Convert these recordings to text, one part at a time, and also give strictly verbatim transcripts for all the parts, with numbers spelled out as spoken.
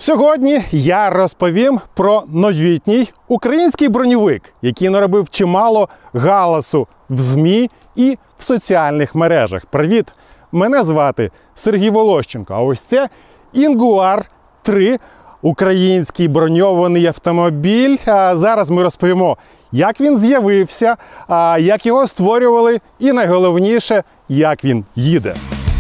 Сьогодні я розповім про новітній український броньовик, який наробив чимало галасу в ЗМІ і в соціальних мережах. Привіт! Мене звати Сергій Волощенко, а ось це Інгуар три, український броньований автомобіль. А зараз ми розповімо, як він з'явився, як його створювали і найголовніше, як він їде.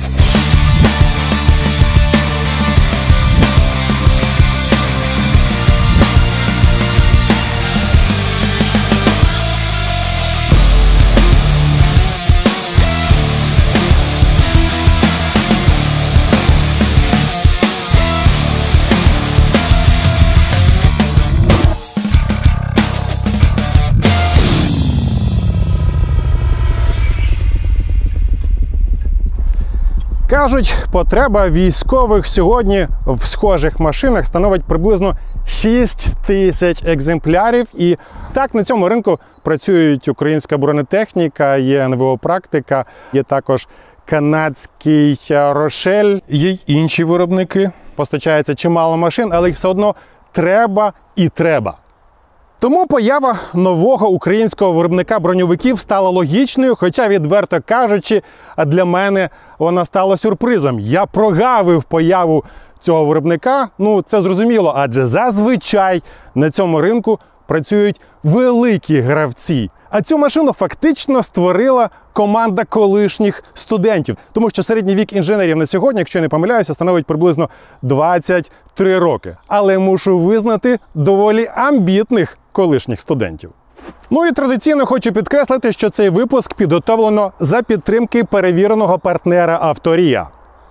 Кажуть, потреба військових сьогодні в схожих машинах становить приблизно шість тисяч екземплярів. І так, на цьому ринку працюють українська бронетехніка, є ен ве о-практика, є також канадський Рошель, є й інші виробники. Постачається чимало машин, але їх все одно треба і треба. Тому поява нового українського виробника броньовиків стала логічною, хоча, відверто кажучи, для мене вона стала сюрпризом. Я прогавив появу цього виробника, ну це зрозуміло, адже зазвичай на цьому ринку працюють великі гравці. А цю машину фактично створила команда колишніх студентів. Тому що середній вік інженерів на сьогодні, якщо я не помиляюся, становить приблизно двадцять три роки. Але мушу визнати доволі амбітних колишніх студентів. Ну і традиційно хочу підкреслити, що цей випуск підготовлено за підтримки перевіреного партнера Авторія.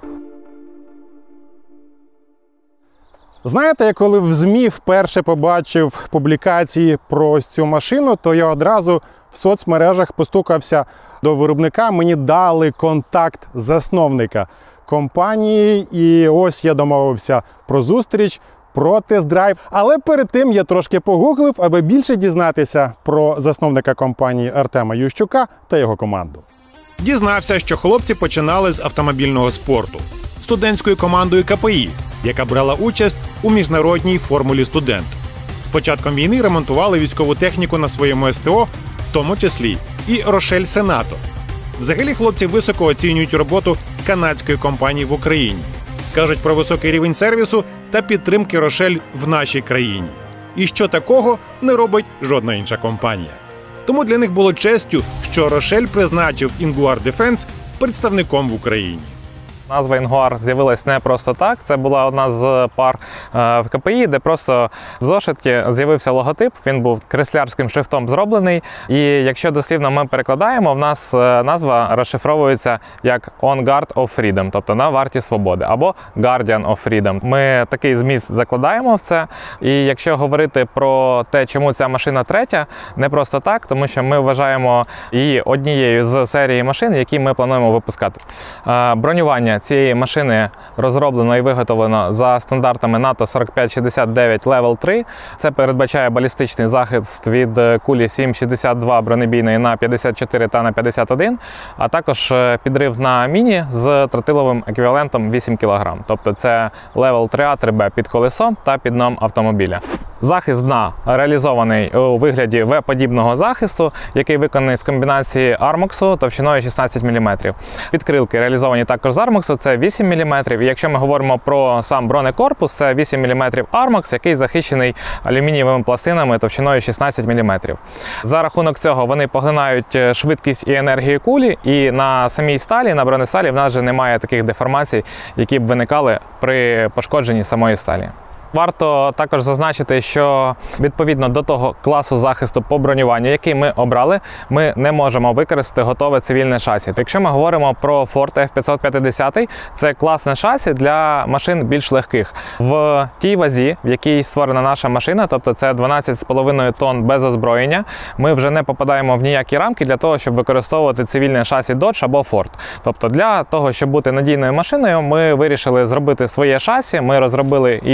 Знаєте, я коли в ЗМІ вперше побачив публікації про цю машину, то я одразу в соцмережах постукався до виробника, мені дали контакт засновника компанії, і ось я домовився про зустріч, про тест-драйв. Але перед тим я трошки погуглив, аби більше дізнатися про засновника компанії Артема Ющука та його команду. Дізнався, що хлопці починали з автомобільного спорту, студентською командою ка пе і, яка брала участь у міжнародній формулі «Студент». З початком війни ремонтували військову техніку на своєму ес те о, в тому числі і Рошель Сенато. Взагалі хлопці високо оцінюють роботу канадської компанії в Україні. Кажуть про високий рівень сервісу та підтримки Рошель в нашій країні. І що такого не робить жодна інша компанія. Тому для них було честю, що Рошель призначив Інгуар Дефенс представником в Україні. Назва Інгуар з'явилась не просто так. Це була одна з пар в ка пе і, де просто в зошитці з'явився логотип. Він був креслярським шрифтом зроблений. І якщо дослівно ми перекладаємо, в нас назва розшифровується як On Guard of Freedom, тобто на варті свободи, або Guardian of Freedom. Ми такий зміст закладаємо в це. І якщо говорити про те, чому ця машина третя, не просто так, тому що ми вважаємо її однією з серії машин, які ми плануємо випускати. Бронювання цієї машини розроблено і виготовлено за стандартами НАТО сорок п'ять шістдесят дев'ять левел три. Це передбачає балістичний захист від кулі сім шістдесят два бронебійної на п'ятдесят чотири та на п'ятдесят один, а також підрив на міні з тротиловим еквівалентом вісім кілограм. Тобто це левел три а три бе під колесом та під дном автомобіля. Захист дна реалізований у вигляді ве-подібного захисту, який виконаний з комбінації армоксу товщиною шістнадцять міліметрів. Підкрилки реалізовані також з армоксу, це вісім міліметрів. І якщо ми говоримо про сам бронекорпус, це вісім міліметрів армокс, який захищений алюмінієвими пластинами товщиною шістнадцять міліметрів. За рахунок цього вони поглинають швидкість і енергію кулі, і на самій сталі, на бронесталі, в нас же немає таких деформацій, які б виникали при пошкодженні самої сталі. Варто також зазначити, що відповідно до того класу захисту по бронюванню, який ми обрали, ми не можемо використати готове цивільне шасі. Якщо ми говоримо про Ford еф п'ятсот п'ятдесят, це класне шасі для машин більш легких. В тій вазі, в якій створена наша машина, тобто це дванадцять з половиною тонн без озброєння, ми вже не попадаємо в ніякі рамки для того, щоб використовувати цивільне шасі Dodge або Ford. Тобто для того, щоб бути надійною машиною, ми вирішили зробити своє шасі, ми розробили і виготовили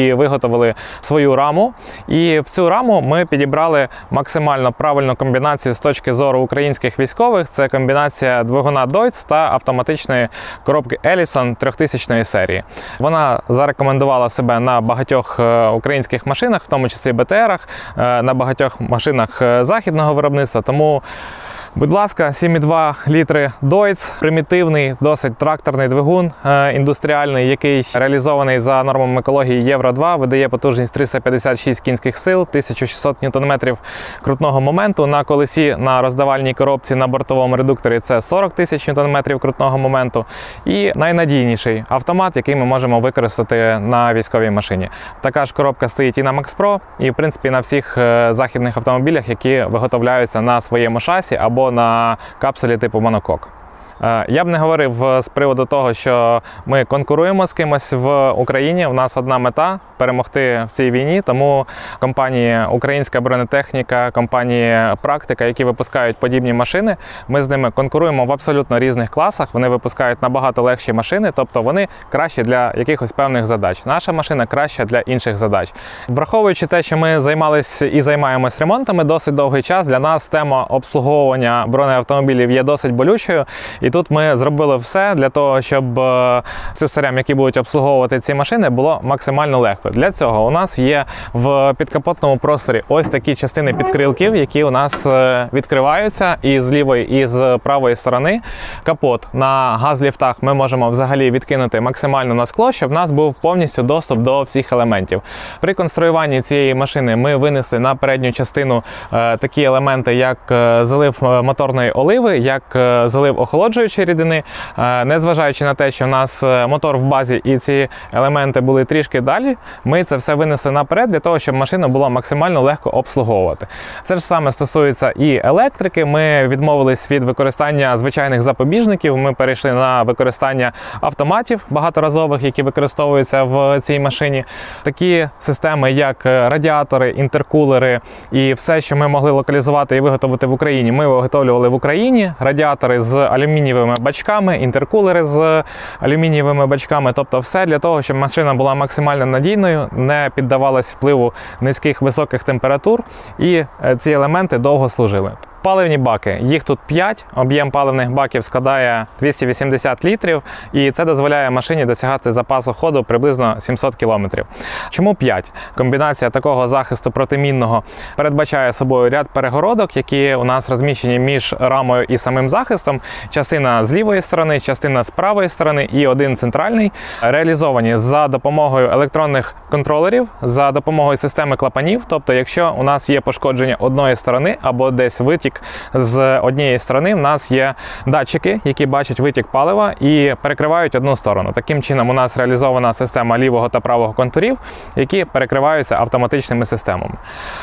виготовили свою раму. І в цю раму ми підібрали максимально правильну комбінацію з точки зору українських військових. Це комбінація двигуна Deutz та автоматичної коробки Ellison трьохтисячної серії. Вона зарекомендувала себе на багатьох українських машинах, в тому числі Б Т Рах, на багатьох машинах західного виробництва. Тому, будь ласка, сім і два літри Deutz, примітивний, досить тракторний двигун індустріальний, який реалізований за нормами екології Євро два, видає потужність триста п'ятдесят шість кінських сил, тисяча шістсот ньютон-метрів крутного моменту. На колесі, на роздавальній коробці, на бортовому редукторі це сорок тисяч ньютон-метрів крутного моменту. І найнадійніший автомат, який ми можемо використати на військовій машині. Така ж коробка стоїть і на Макс Про, і в принципі на всіх західних автомобілях, які виготовляються на своєму шасі або на капсулі типу монокок. Я б не говорив з приводу того, що ми конкуруємо з кимось в Україні. У нас одна мета – перемогти в цій війні, тому компанії «Українська бронетехніка», компанії «Практика», які випускають подібні машини, ми з ними конкуруємо в абсолютно різних класах. Вони випускають набагато легші машини, тобто вони кращі для якихось певних задач. Наша машина краща для інших задач. Враховуючи те, що ми займалися і займаємось ремонтами досить довгий час, для нас тема обслуговування бронеавтомобілів є досить болючою. І тут ми зробили все для того, щоб слюсарям, які будуть обслуговувати ці машини, було максимально легко. Для цього у нас є в підкапотному просторі ось такі частини підкрилків, які у нас відкриваються і з лівої, і з правої сторони. Капот на газліфтах ми можемо взагалі відкинути максимально на скло, щоб в нас був повністю доступ до всіх елементів. При конструюванні цієї машини ми винесли на передню частину такі елементи, як залив моторної оливи, як залив охолоджуючої рідини. Незважаючи на те, що у нас мотор в базі і ці елементи були трішки далі, ми це все винесли наперед для того, щоб машину було максимально легко обслуговувати. Це ж саме стосується і електрики. Ми відмовились від використання звичайних запобіжників, ми перейшли на використання автоматів багаторазових, які використовуються в цій машині. Такі системи, як радіатори, інтеркулери і все, що ми могли локалізувати і виготовити в Україні, ми виготовлювали в Україні. Радіатори з алюмінієвими бачками, інтеркулери з алюмінієвими бачками, тобто все для того, щоб машина була максимально надійною, не піддавалась впливу низьких високих температур і ці елементи довго служили. Паливні баки. Їх тут п'ять, об'єм паливних баків складає двісті вісімдесят літрів, і це дозволяє машині досягати запасу ходу приблизно сімсот кілометрів. Чому п'ять? Комбінація такого захисту протимінного передбачає собою ряд перегородок, які у нас розміщені між рамою і самим захистом. Частина з лівої сторони, частина з правої сторони і один центральний. Реалізовані за допомогою електронних контролерів, за допомогою системи клапанів. Тобто, якщо у нас є пошкодження одної сторони або десь витік з однієї сторони, в нас є датчики, які бачать витік палива і перекривають одну сторону. Таким чином у нас реалізована система лівого та правого контурів, які перекриваються автоматичними системами.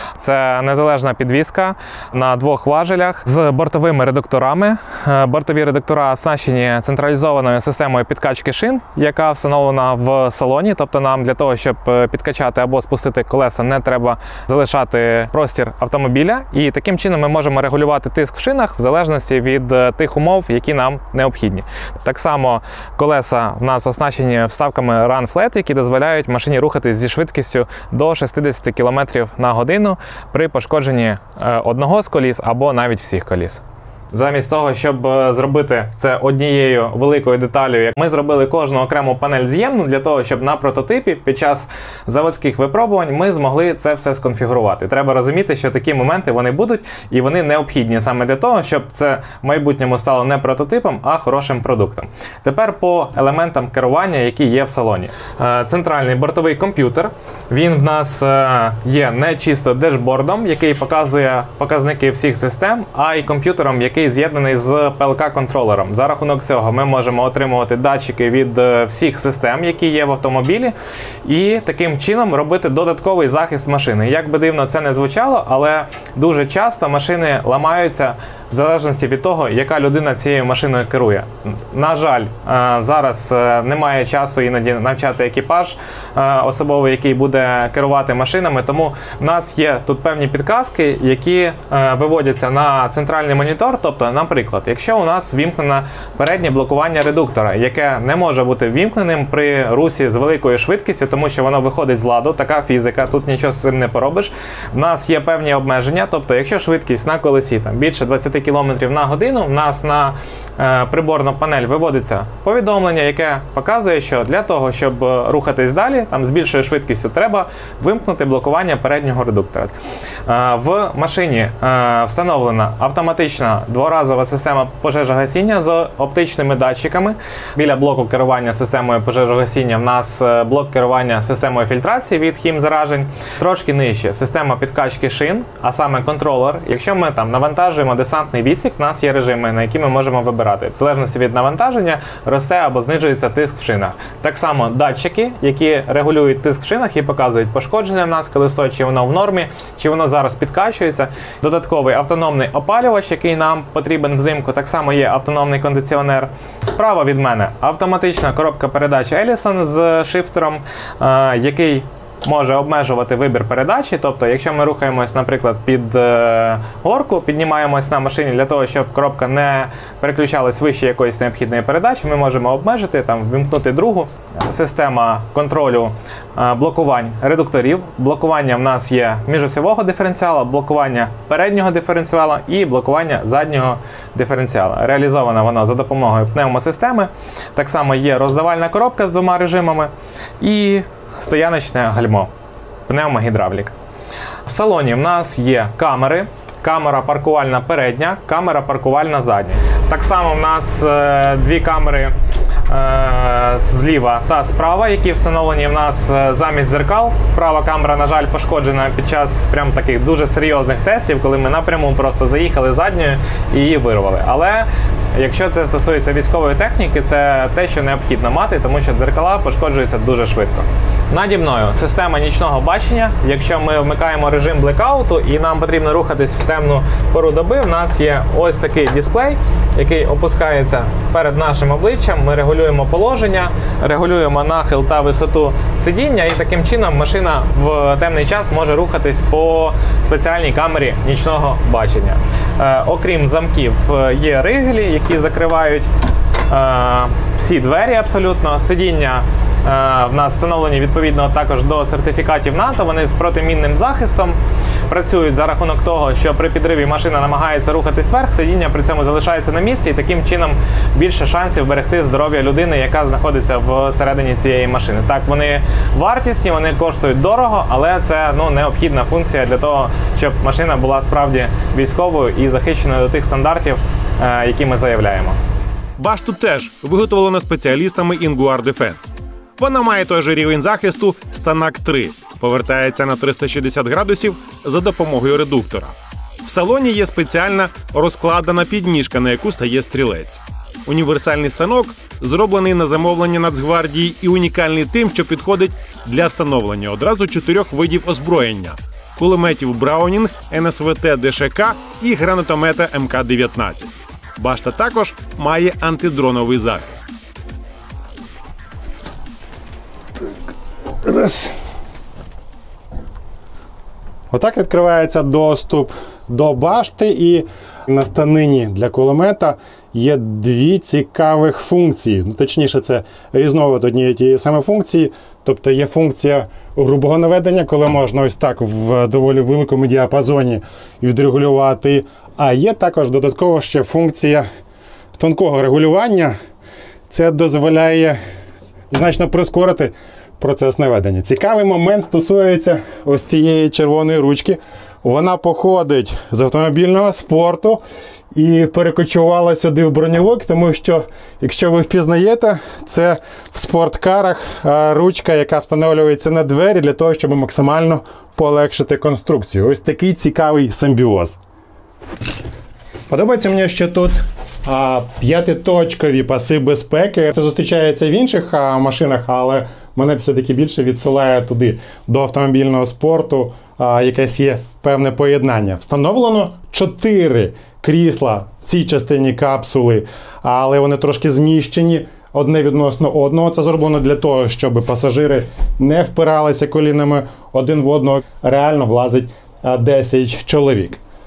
Це незалежна підвізка на двох важелях з бортовими редукторами. Бортові редуктора оснащені централізованою системою підкачки шин, яка встановлена в салоні. Тобто нам для того, щоб підкачати або спустити колеса, не треба залишати простір автомобіля. І таким чином ми можемо регулювати тиск в шинах в залежності від тих умов, які нам необхідні. Так само колеса в нас оснащені вставками Run Flat, які дозволяють машині рухатись зі швидкістю до шістдесят кілометрів на годину при пошкодженні одного з коліс або навіть всіх коліс. Замість того, щоб зробити це однією великою деталю, ми зробили кожну окрему панель з'ємну для того, щоб на прототипі під час заводських випробувань ми змогли це все сконфігурувати. Треба розуміти, що такі моменти вони будуть і вони необхідні саме для того, щоб це в майбутньому стало не прототипом, а хорошим продуктом. Тепер по елементам керування, які є в салоні. Центральний бортовий комп'ютер, він в нас є не чисто дешбордом, який показує показники всіх систем, а й комп'ютером, який з'єднаний з пі ел ка-контролером. За рахунок цього ми можемо отримувати датчики від всіх систем, які є в автомобілі, і таким чином робити додатковий захист машини. Як би дивно це не звучало, але дуже часто машини ламаються в залежності від того, яка людина цією машиною керує. На жаль, зараз немає часу іноді навчати екіпаж особовий, який буде керувати машинами, тому в нас є тут певні підказки, які виводяться на центральний монітор, тобто Тобто, наприклад, якщо у нас вімкнено переднє блокування редуктора, яке не може бути вімкненим при русі з великою швидкістю, тому що воно виходить з ладу, така фізика, тут нічого з цим не поробиш. В нас є певні обмеження, тобто, якщо швидкість на колесі там, більше двадцять кілометрів на годину, в нас на е, приборну панель виводиться повідомлення, яке показує, що для того, щоб рухатись далі, там, з більшою швидкістю треба вимкнути блокування переднього редуктора. Е, в машині е, встановлена автоматична дворазова система пожежогасіння з оптичними датчиками. Біля блоку керування системою пожежогасіння в нас блок керування системою фільтрації від хімзаражень. Трошки нижче система підкачки шин, а саме контролер. Якщо ми там навантажуємо десантний відсік, в нас є режими, на які ми можемо вибирати. В залежності від навантаження росте або знижується тиск в шинах. Так само датчики, які регулюють тиск в шинах і показують, пошкоджене в нас колесо, чи воно в нормі, чи воно зараз підкачується. Додатковий автономний опалювач, який нам потрібен взимку, так само є автономний кондиціонер. Справа від мене автоматична коробка передач Ellison з шифтером, е, який може обмежувати вибір передачі. Тобто, якщо ми рухаємось, наприклад, під е, горку, піднімаємось на машині для того, щоб коробка не переключалась вище якоїсь необхідної передачі, ми можемо обмежити, там, вимкнути другу. Система контролю е, блокувань редукторів. Блокування в нас є міжосьового диференціала, блокування переднього диференціала і блокування заднього диференціала. Реалізовано воно за допомогою пневмосистеми. Так само є роздавальна коробка з двома режимами і стояночне гальмо, пневмогідравлік. В салоні в нас є камери, камера паркувальна передня, камера паркувальна задня. Так само в нас е, дві камери е, зліва та справа, які встановлені в нас е, замість зеркал. Права камера, на жаль, пошкоджена під час прям таких дуже серйозних тестів, коли ми напряму просто заїхали задньою і її вирвали. Але якщо це стосується військової техніки, це те, що необхідно мати, тому що дзеркала пошкоджуються дуже швидко. Наді мною система нічного бачення. Якщо ми вмикаємо режим блекауту і нам потрібно рухатись в темну пору доби, в нас є ось такий дисплей, який опускається перед нашим обличчям. Ми регулюємо положення, регулюємо нахил та висоту сидіння, і таким чином машина в темний час може рухатись по спеціальній камері нічного бачення. Е, окрім замків, є ригелі, які закривають е, всі двері абсолютно. Сидіння в нас встановлені відповідно також до сертифікатів НАТО, вони з протимінним захистом, працюють за рахунок того, що при підриві машина намагається рухатись вверх, сидіння при цьому залишається на місці, і таким чином більше шансів берегти здоров'я людини, яка знаходиться всередині цієї машини. Так, вони вартісні, вони коштують дорого, але це ну, необхідна функція для того, щоб машина була справді військовою і захищеною до тих стандартів, які ми заявляємо. Башту теж виготовлена спеціалістами Inguar Defense. Вона має той же рівень захисту Станак три, повертається на триста шістдесят градусів за допомогою редуктора. В салоні є спеціальна розкладена підніжка, на яку стає стрілець. Універсальний станок зроблений на замовлення Нацгвардії і унікальний тим, що підходить для встановлення одразу чотирьох видів озброєння – кулеметів Браунінг, ен ес ве те де ше ка і гранатомета ем ка дев'ятнадцять. Башта також має антидроновий захист. Раз. Отак відкривається доступ до башти, і на станині для кулемета є дві цікавих функції. Ну, точніше, це різновид однієї тієї саме функції. Тобто є функція грубого наведення, коли можна ось так в доволі великому діапазоні відрегулювати. А є також додатково ще функція тонкого регулювання. Це дозволяє значно прискорити процес наведення. Цікавий момент стосується ось цієї червоної ручки. Вона походить з автомобільного спорту і перекочувала сюди в броньовик, тому що, якщо ви впізнаєте, це в спорткарах ручка, яка встановлюється на двері для того, щоб максимально полегшити конструкцію. Ось такий цікавий симбіоз. Подобається мені, що тут а, п'ятиточкові паси безпеки. Це зустрічається в інших а, машинах, але мене все-таки більше відсилає туди, до автомобільного спорту, а, якесь є певне поєднання. Встановлено чотири крісла в цій частині капсули, але вони трошки зміщені одне відносно одного. Це зроблено для того, щоб пасажири не впиралися колінами один в одного. Реально влазить десять чоловік.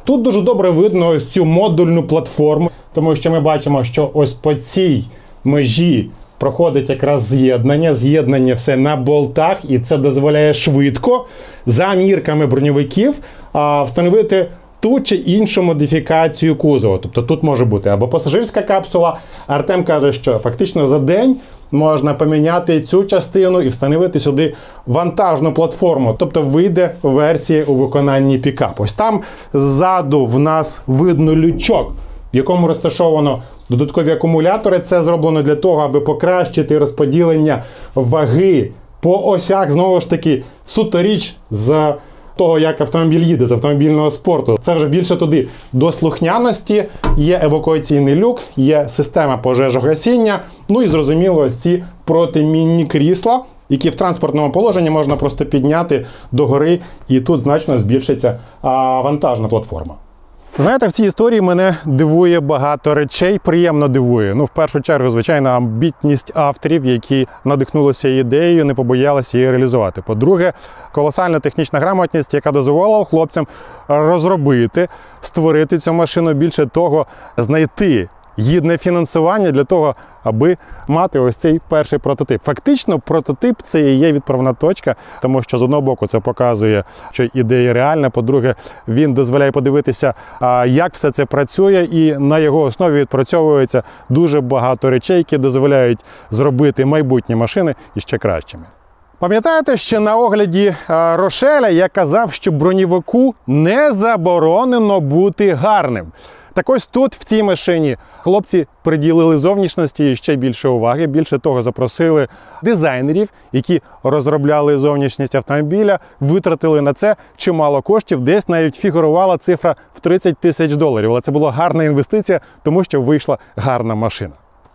Тут дуже добре видно ось цю модульну платформу, тому що ми бачимо, що ось по цій межі проходить якраз з'єднання. З'єднання все на болтах, і це дозволяє швидко, за мірками броньовиків, встановити ту чи іншу модифікацію кузова. Тобто тут може бути або пасажирська капсула. Артем каже, що фактично за день можна поміняти цю частину і встановити сюди вантажну платформу. Тобто вийде версія у виконанні пікап. Ось там ззаду в нас видно лючок, в якому розташовано додаткові акумулятори. Це зроблено для того, аби покращити розподілення ваги по осях. Знову ж таки, суто річ з того, як автомобіль їде, з автомобільного спорту. Це вже більше туди до слухняності. Є евакуаційний люк, є система пожежогасіння, ну і, зрозуміло, ось ці протимінні крісла, які в транспортному положенні можна просто підняти догори, і тут значно збільшиться а, вантажна платформа. Знаєте, в цій історії мене дивує багато речей, приємно дивує. Ну, в першу чергу, звичайно, амбітність авторів, які надихнулися ідеєю, не побоялися її реалізувати. По-друге, колосальна технічна грамотність, яка дозволила хлопцям розробити, створити цю машину, більше того, знайти гідне фінансування для того, аби мати ось цей перший прототип. Фактично, прототип – це і є відправна точка, тому що з одного боку це показує, що ідея реальна, по-друге, він дозволяє подивитися, як все це працює, і на його основі відпрацьовується дуже багато речей, які дозволяють зробити майбутні машини іще кращими. Пам'ятаєте, що на огляді Рошеля я казав, що броньовику не заборонено бути гарним? Так ось тут, в цій машині, хлопці приділили зовнішності ще більше уваги. Більше того, запросили дизайнерів, які розробляли зовнішність автомобіля, витратили на це чимало коштів, десь навіть фігурувала цифра в тридцять тисяч доларів. Але це була гарна інвестиція, тому що вийшла гарна машина.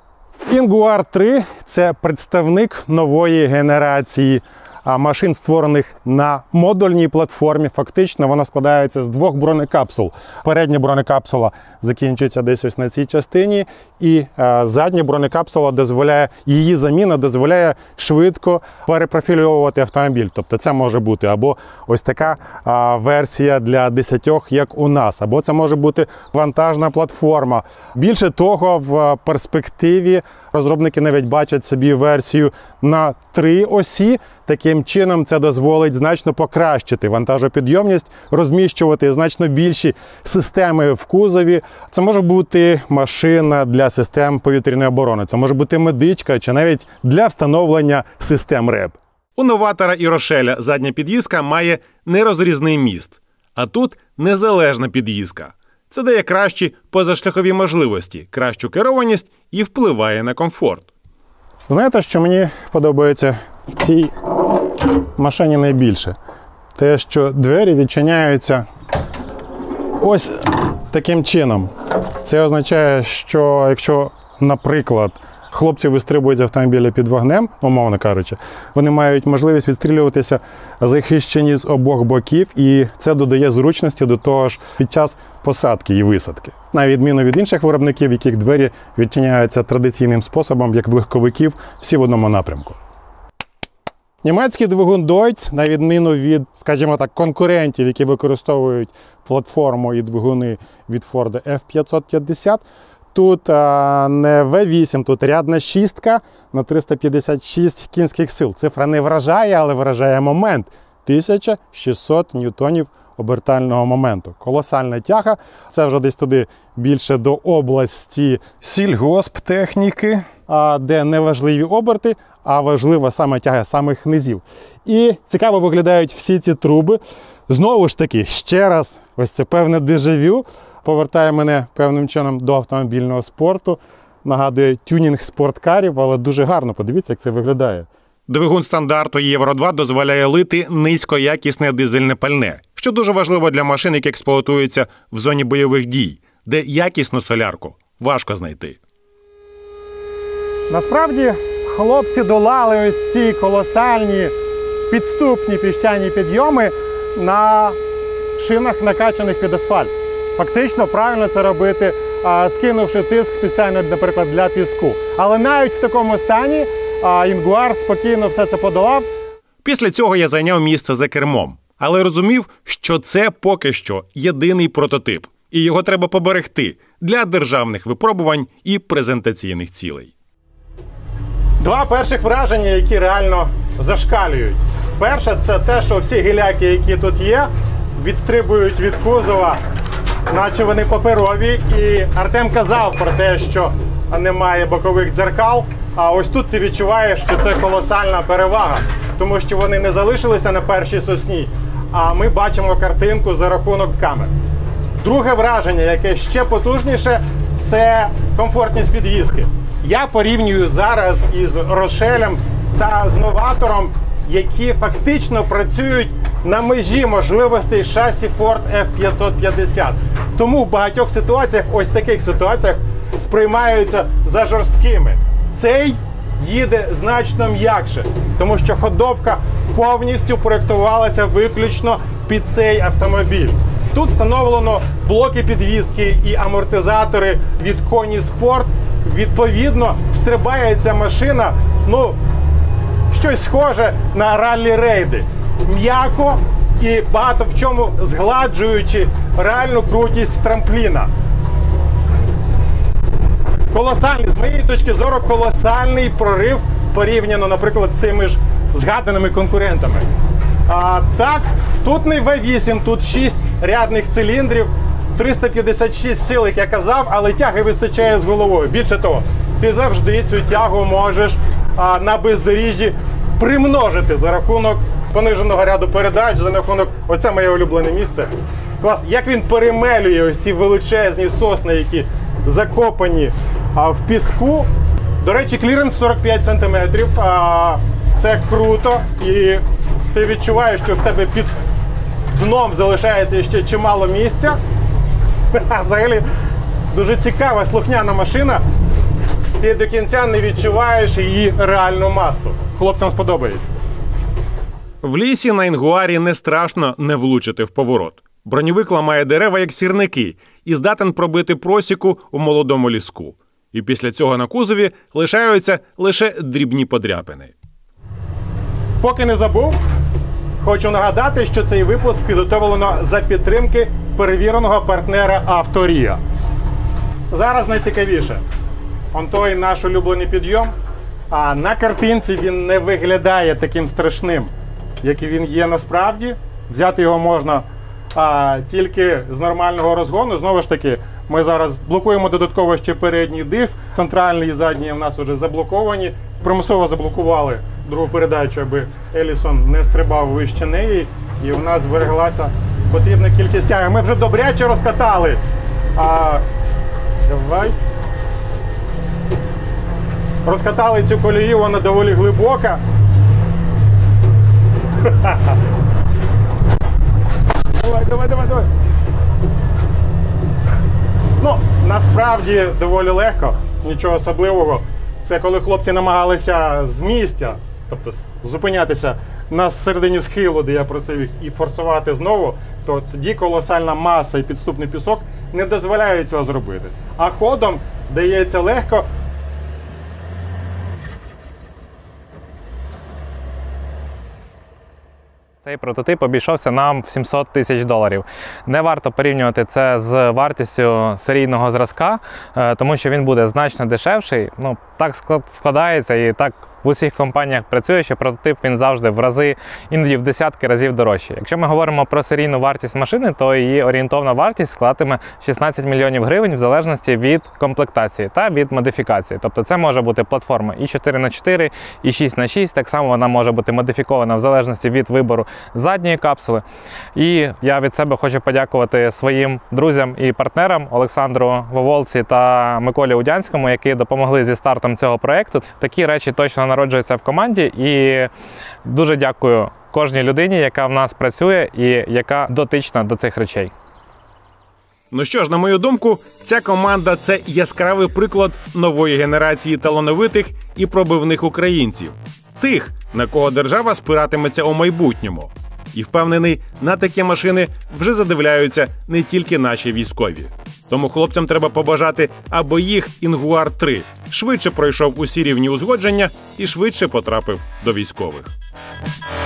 Jaguar три – це представник нової генерації машин, створених на модульній платформі. Фактично вона складається з двох бронекапсул. Передня бронекапсула закінчується десь ось на цій частині, і а, задня бронекапсула дозволяє, її заміна дозволяє швидко перепрофільовувати автомобіль. Тобто це може бути або ось така а, версія для десятьох, як у нас, або це може бути вантажна платформа. Більше того, в перспективі розробники навіть бачать собі версію на три осі. Таким чином це дозволить значно покращити вантажопідйомність, розміщувати значно більші системи в кузові. Це може бути машина для систем повітряної оборони, це може бути медичка чи навіть для встановлення систем РЕБ. У новатора і Рошеля задня підвізка має нерозрізний міст, а тут незалежна підвізка. Це дає кращі позашляхові можливості, кращу керованість і впливає на комфорт. Знаєте, що мені подобається в цій машині найбільше? Те, що двері відчиняються ось таким чином. Це означає, що якщо, наприклад, хлопці вистрибують з автомобіля під вогнем, умовно кажучи, вони мають можливість відстрілюватися захищені з обох боків, і це додає зручності до того ж під час посадки і висадки. На відміну від інших виробників, яких двері відчиняються традиційним способом, як в легковиків, всі в одному напрямку. Німецький двигун Deutz, на відміну від, скажімо так, конкурентів, які використовують платформу і двигуни від Ford F п'ятсот п'ятдесят, тут а, не ве вісім, тут рядна шістка на триста п'ятдесят шість кінських сил. Цифра не вражає, але вражає момент. тисяча шістсот ньютонів обертального моменту. Колосальна тяга. Це вже десь туди більше до області сільгосптехніки, де не важливі оберти, а важлива саме тяга самих низів. І цікаво виглядають всі ці труби. Знову ж таки, ще раз, ось це певне дежавю повертає мене певним чином до автомобільного спорту. Нагадує тюнінг спорткарів, але дуже гарно. Подивіться, як це виглядає. Двигун стандарту Євро два дозволяє лити низькоякісне дизельне пальне, що дуже важливо для машин, які експлуатуються в зоні бойових дій, де якісну солярку важко знайти. Насправді, хлопці долали ось ці колосальні підступні піщані підйоми на шинах, накачаних під асфальт. Фактично, правильно це робити, скинувши тиск спеціально, наприклад, для піску. Але навіть в такому стані Jaguar спокійно все це подолав. Після цього я зайняв місце за кермом. але розумів, що це поки що єдиний прототип, і його треба поберегти для державних випробувань і презентаційних цілей. Два перших враження, які реально зашкалюють. Перше – це те, що всі гіляки, які тут є, відстрибують від кузова, наче вони паперові. І Артем казав про те, що немає бокових дзеркал, а ось тут ти відчуваєш, що це колосальна перевага, тому що вони не залишилися на першій сосні, а ми бачимо картинку за рахунок камер. Друге враження, яке ще потужніше, це комфортність підвізки. Я порівнюю зараз із Рошелем та з Новатором, які фактично працюють на межі можливостей шасі Ford еф п'ятсот п'ятдесят. Тому в багатьох ситуаціях, ось таких ситуаціях, сприймаються за жорсткими. Цей їде значно м'якше, тому що ходовка повністю проєктувалася виключно під цей автомобіль. Тут встановлено блоки підвізки і амортизатори від Koni Sport. Відповідно, стрибає ця машина, ну, щось схоже на раллі-рейди. М'яко і багато в чому згладжуючи реальну крутість трампліна. Колосальний, з моєї точки зору, колосальний прорив порівняно, наприклад, з тими ж згаданими конкурентами. А так, тут не ве вісім, тут шість рядних циліндрів, триста п'ятдесят шість сил, як я казав, але тяги вистачає з головою. Більше того, ти завжди цю тягу можеш а, на бездоріжжі примножити за рахунок пониженого ряду передач, за рахунок, оце моє улюблене місце. Клас, як він перемелює ось ці величезні сосни, які закопані а, в піску. До речі, кліренс сорок п'ять сантиметрів, а, це круто, і ти відчуваєш, що в тебе під дном залишається ще чимало місця. Взагалі, дуже цікава, слухняна машина. Ти до кінця не відчуваєш її реальну масу. Хлопцям сподобається. В лісі на Інгуарі не страшно не влучити в поворот. Броньовик ламає дерева, як сірники, і здатен пробити просіку у молодому ліску. І після цього на кузові лишаються лише дрібні подряпини. Поки не забув, хочу нагадати, що цей випуск підготовлено за підтримки перевіреного партнера Авторія. Зараз найцікавіше. Он той наш улюблений підйом, а на картинці він не виглядає таким страшним, як він є насправді. Взяти його можна а, тільки з нормального розгону. Знову ж таки, ми зараз блокуємо додатково ще передній диф, центральний і задній у нас вже заблоковані. Примусово заблокували другу передачу, аби Елісон не стрибав вище неї, і у нас збереглася потрібна кількість тяги. Ми вже добряче розкатали. А, давай. Розкатали цю колію, вона доволі глибока. Давай, давай, давай, давай. Ну, насправді доволі легко, нічого особливого. Це коли хлопці намагалися з місця, тобто зупинятися на середині схилу, де я просив їх, і форсувати знову, то тоді колосальна маса і підступний пісок не дозволяють цього зробити. А ходом дається легко. Цей прототип обійшовся нам в сімсот тисяч доларів. Не варто порівнювати це з вартістю серійного зразка, тому що він буде значно дешевший. Ну, так складається і так в усіх компаніях працює, що прототип він завжди в рази, іноді в десятки разів дорожчий. Якщо ми говоримо про серійну вартість машини, то її орієнтовна вартість складатиме шістнадцять мільйонів гривень в залежності від комплектації та від модифікації. Тобто це може бути платформа і чотири на чотири, і шість на шість, так само вона може бути модифікована в залежності від вибору задньої капсули. І я від себе хочу подякувати своїм друзям і партнерам Олександру Воволці та Миколі Удянському, які допомогли зі стартом цього проєкту. Такі речі точно народжуються в команді, і дуже дякую кожній людині, яка в нас працює і яка дотична до цих речей. Ну що ж, на мою думку, ця команда – це яскравий приклад нової генерації талановитих і пробивних українців. Тих, на кого держава спиратиметься у майбутньому. І впевнений, на такі машини вже задивляються не тільки наші військові. Тому хлопцям треба побажати, аби їх Інгуар три швидше пройшов усі рівні узгодження і швидше потрапив до військових.